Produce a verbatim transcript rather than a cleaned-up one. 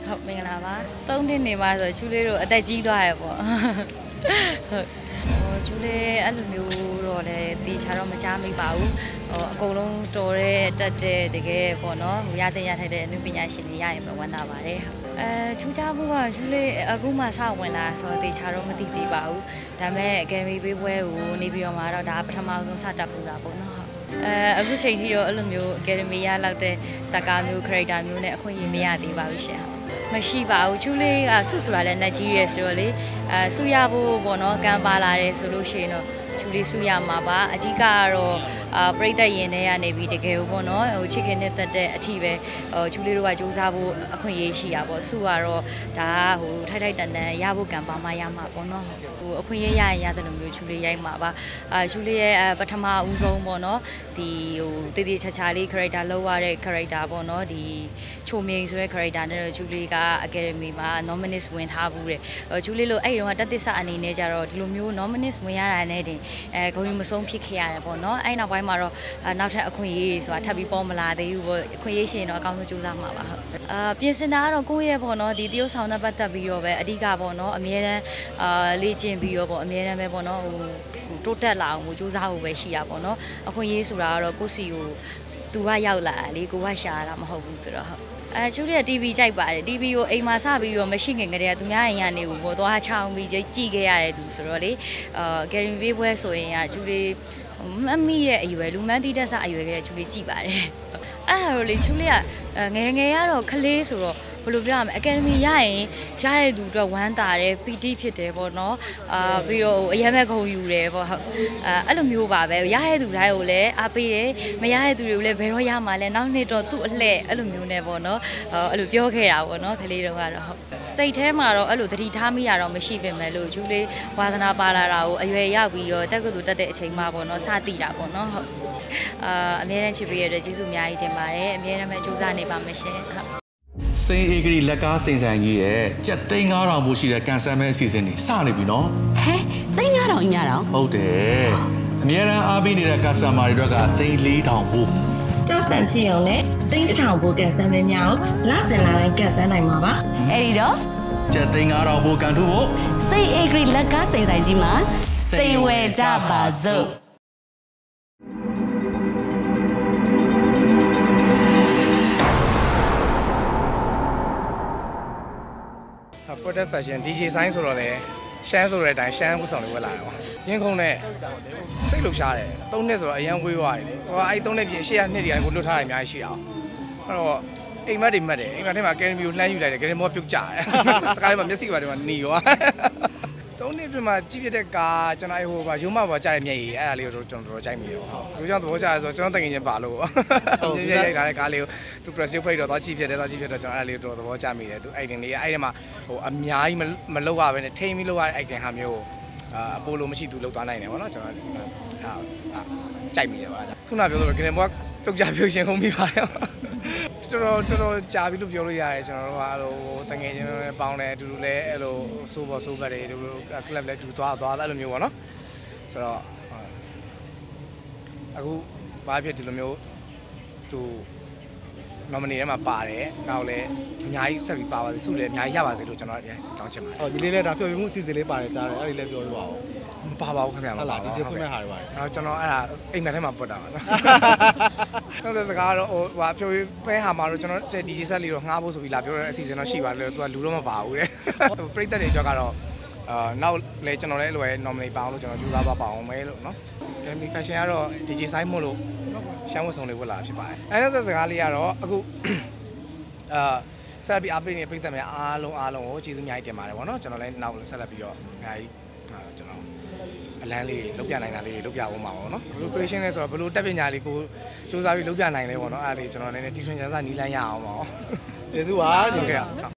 ဟုတ်မင်္ဂလာပါသုံးနှစ်နေပါဆိုချူလေးတို့အသက်ကြီးသွားရပေါ့ဟုတ်ဟိုချူလေးအဲ့လိုမျိုးတော့လည်းတေချာတော့မကြားမိပါဘူးဟိုအကုန်လုံးတော်တဲ့တက်တဲ့တကယ်ပေါ့နော်ဟိုရတဲ့ရထိုက်တဲ့အမှုပညာရှင်တွေရရင်ပဲဝမ်းသာပါတယ်အဲထူးခြားမှုကချူလေးအခုမှစဝင်လာဆိုတော့တေချာတော့မသိသေးပါဘူးဒါပေမဲ့အကယ်ဒမီပေးပွဲကိုနေပြီးတော့မှတော့ဒါပထမဆုံးစတက်ပူတာပေါ့နော်အဲအခုချိန်ထိတော့အဲ့လိုမျိုးအကယ်ဒမီရလောက်တဲ့ဇာတ်ကားမျိုး character မျိုးနဲ့အခွင့်အရေးမရသေးပါဘူးရှင်မရှိပါဘူးချူလေးကဆုဆိုတာလည်းနှက်ကြီးရဲဆိုတော့လေအဲဆုရဖို့ပေါ့နော်ကံပါလာတယ်ဆိုလို့ရှိရင်တော့ချူလေးဆုရမှာပါအဓိကကတော့အာပြိသက်ရင်ထဲကနေပြီးတကယ်ပေါ့နော်ဟိုချစ်ခင်နဲ့တက်တဲ့အထီးပဲဟိုချူလေးတို့ကစူးစမ်းဖို့အခွင့်အရေးရှိတာပေါ့ဆုကတော့ဒါကဟိုထိုက်ထိုက်တန်တန်ရဖို့ကံပါမှရမှာပေါ့နော်ဟိုအခွင့်အရေးရရင်ရတယ်လို့မျိုးချူလေးရိုက်မှာပါအာချူလေးရဲ့ပထမဦးဆုံးပေါ့နော်ဒီဟိုတည်တည်ချာချာလေး character လောက်ရတဲ့ character ပေါ့နော်ဒီချိုမြိန်ဆိုတဲ့ character နဲ့တော့ချူလေးက academy မှာ nominate ဝင်ထားဘူးတဲ့ချူလေးလို့အဲ့ဒီတော့တက်သစ္စာအနေနဲ့ကြတော့ဒီလိုမျိုး nominate ဝင်ရတာနဲ့တင်အဲဂုဏ်ယူမဆုံးဖြစ်ခဲ့ရတယ်ပေါ့နော်အဲ့နောက်ပိုင်းမှာတော့နောက်ထပ်အခွင့်အရေးဆိုတာထပ်ပြီးပေါ်မလာသေးဘူးပေါ့အခွင့်အရေးရှင်တော့အကောင်းဆုံးကြိုးစားမှာပါဟုတ်အာပြင်စင်တာကတော့ကိုယ့်ရဲ့ပေါ့နော်ဒီတရုတ်ဆောင်နဲ့ပတ်သက်ပြီးတော့ပဲအဓိကပေါ့နော်အမြဲတမ်းအာလေ့ကျင့်ပြီးတော့ပေါ့အမြဲတမ်းပဲပေါ့နော်ဟိုတိုးတက်လာအောင်ကိုကြိုးစားဖို့ပဲရှိတာပေါ့နော်အခွင့်အရေးဆိုတာကတော့ကိုယ့်စီကိုသူကရောက်လာလေကိုကရှာတာမဟုတ်ဘူးဆိုတော့ဟုတ်အဲကျူလေးက တီဗီ ကြိုက်ပါတယ် တီဗီ ကိုအိမ်မှာစပြီးတော့မရှိခင်ကတည်းကသူများအိမ်ကနေကိုပေါ်သွားချောင်းပြီးကြည့်ခဲ့ရတယ်သူဆိုတော့လေအာဂယ်ရီပေးပွဲဆိုရင်ကကျူလေးမမီရဲ့အရွယ်လူမန်းတီးတက်စာအရွယ်ကလေးကျူလေးကြည့်ပါတယ်အဲ့ဟာတော့လေကျူလေးကငယ်ငယ်ကတော့ခလေးဆိုတော့ဘယ်လိုပြောရမလဲအကယ်ဒမီရရင်ရရဲ့လူအတွက်ဝမ်းသာတယ်ပီတိဖြစ်တယ်ပေါ့နော်အာပြီးတော့အရင်မဲ့ခုံယူတယ်ပေါ့ဟုတ်အဲအဲ့လိုမျိုးပါပဲရရဲ့သူတိုင်းကိုလည်းအားပေးတယ်မရရဲ့သူတွေကိုလည်းဘယ်တော့ရမှာလဲနောက်နှစ်တော့သူ့အလှဲ့အဲ့လိုမျိုးနဲ့ပေါ့နော်အဲ့လိုပြောခဲ့တာပေါ့နော်ကလေးတော့ကတော့ဟုတ်စတိတ်ထဲမှာတော့အဲ့လိုသတိထားမိရတော့မရှိပင်မဲ့လို့ကျူးလေးဝါသနာပါလာတာကိုအရွယ်ရောက်ပြီးတော့တက်ကတူတက်တဲ့အချိန်မှပေါ့နော်စတိတာပေါ့နော်ဟုတ်အာအများနဲ့ချစ်ပေးရတဲ့ကျေးဇူးအများကြီးတင်ပါတယ်အများနဲ့ပဲကြိုးစားနေပါမယ်ရှင်ဟုတ်စိန်အေဂရီလက်ကားစိန်ဆိုင်ကြီးရဲ့ကြက်သိန်း၅ထောင်ဖို့ရှိတဲ့ကန်ဆယ်မဲအစီအစဉ်တွေစနေပြီနော်ဟဲသိန်း၅ထောင်ညထောင်ဟုတ်တယ်အများရန်အားပေးနေတဲ့ကာစတမာတွေတော့ကသိန်း၄ထောင်ဖို့ကြောက်ဖန်ဖြစ်အောင်နဲ့သိန်းတစ်ထောင်ဖို့ကန်ဆယ်မဲများကိုလစဉ်လာတိုင်းကန်ဆယ်နိုင်မှာပါအဲ့ဒီတော့ကြက်သိန်း၅ထောင်ဖို့ကန်ထုဖို့စိန်အေဂရီလက်ကားစိန်ဆိုင်ကြီးမှာစိန်ဝယ်ကြပါစို့ Product fashion ဒီ ဂျေ ဆိုင်ဆိုတော့လေရှမ်းဆိုတဲ့အတိုင်းရှမ်းဝတ်ဆောင်လေးဝတ်လာရောရင်းခုံနဲ့စိတ်လှုပ်ရှားတယ်သုံးနှစ်ဆိုတော့အရန်ကွေးသွားတယ်လေဟိုအဲ့သုံးနှစ်ပြင်ရှေ့ကနှစ်တည်းကိုလွတ်ထားတယ်အများကြီးရှိတာအဲ့တော့အိမ်မက်တွေမက်တယ်အိမ်မက်ထဲမှာကယ်ဒမီကိုလှမ်းယူလိုက်တယ်ကယ်ဒမီပြုတ်ကြတယ်တခါလေးမှမျက်စိပါတွေမှာหนีရောသုံးနှစ်ပြင်မှာကြည့်ပြတဲ့ကားကျွန်တော်ဟိုပါရုံးမပါကြားတဲ့မျက်ရည်အဲ့ဒါလေးကိုကျွန်တော်တော်တော်ကြိုက်မိရောဟုတ်ဒီကြောင့်သဘောကျတယ်ဆိုတော့ကျွန်တော်တကယ်ချင်းပါလို့ဟုတ်ရိုက်ရိုက်လာတဲ့ကားလေးကိုသူ press ဖိတ်တော့သွားကြည့်ပြတယ်သွားကြည့်ပြတော့ကျွန်တော်အဲ့ဒါလေးကိုတော်တော်သဘောကျမိတယ်သူအဲ့ဒီလေးအဲ့ဒီမှာဟိုအများကြီးမလောက်ရဘဲနဲ့ထိမ့်ပြီးလောက်ရတဲ့ item ဟာမျိုးအာအပိုလိုမရှိသူလောက်သွားနိုင်တယ်ဗောနော်ကျွန်တော်ဟာကြိုက်မိတယ်ဗောအဲ့ဒါခုနပြောလို့ဂရင်ဘောကပြုတ်ကြပြုတ်ရှင်ခုံးပြီးပါတယ်တော်တော်တော်တော်ကြာပြီလို့ပြောလို့ရတယ်ကျွန်တော်တို့ကအဲ့လိုတငယ်ချင်းပေါင်းတယ်အတူတူလည်းအဲ့လိုစိုးပေါ်စိုးဘက်တွေတို့ club လည်းတူသွားသွားအဲ့လိုမျိုးပေါ့နော်ဆိုတော့အခုဘာဖြစ်ဒီလိုမျိုးသူ nominee ထဲမှာပါတယ်နောက်လည်းအများကြီးဆက်ပြီးပါပါစေဆုလည်းအများကြီးရပါစေလို့ကျွန်တော်ဆုတောင်းချင်ပါတယ်ဟုတ်ဒီလေးလည်းဒါပြောပြမှုအစီအစဉ်လေးပါတယ်ကြားတယ်အဲ့ဒီလည်းပြောပြပါဦးမပါပါဘူးခင်ဗျာဟုတ်လားဒီကျေဖွင့်မဲ့ဟာတွေပါတယ်နော်ကျွန်တော်အဲ့ဒါအိမ်မက်ထဲမှာပွတ်တာပါနော်ဟုတ်တဲ့စကားတော့ဟိုဟာဖြိုပဲဟာမှာတော့ကျွန်တော်ဒီဂျေဆက်လေးတော့ငှားဖို့ဆိုပြီးလာပြောတဲ့အစီအစဉ်တော့ရှိပါတယ်သူကလူတော့မပါဘူးတဲ့ပရိသတ်တွေကြတော့အာနောက်လေကျွန်တော်လည်းလိုပဲ nominee ပါအောင်လို့ကျွန်တော်ကြိုးစားသွားပါအောင်မယ်လို့နော် Academy Fashion ကတော့ဒီဂျေဆိုင်မို့လို့ရှမ်းဝတ်စုံလေးဝတ်လာဖြစ်ပါတယ်အဲ့ဒါစကားလေးကတော့အခုအာဆက်ပြီးအပိနေပိတ်သက်များအားလုံးအားလုံးကိုကျေးဇူးအများကြီးတင်ပါတယ်ဗောနော်ကျွန်တော်လည်းနောက်ဆက်လက်ပြီးတော့အများကြီးကျွန်တော်အလန်းလေးလုပ်ပြနိုင်တာလေးလုပ်ပြဖို့မှာဗောနော် blue creation လဲဆိုတော့ဘလို့တက်ပညာလေးကိုစူးစမ်းပြီးလုပ်ပြနိုင်လဲဗောနော်အဲ့ဒါလေးကျွန်တော်လည်းတီထွင်ချမ်းစာနီးလန်းရအောင်ဗောကျေးဇူးပါဟုတ်ကဲ့